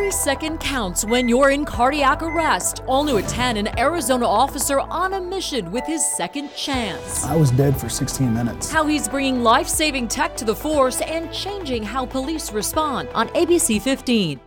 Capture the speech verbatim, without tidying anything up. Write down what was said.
Every second counts when you're in cardiac arrest. All new at ten, an Arizona officer on a mission with his second chance. I was dead for sixteen minutes. How he's bringing life-saving tech to the force and changing how police respond on A B C fifteen.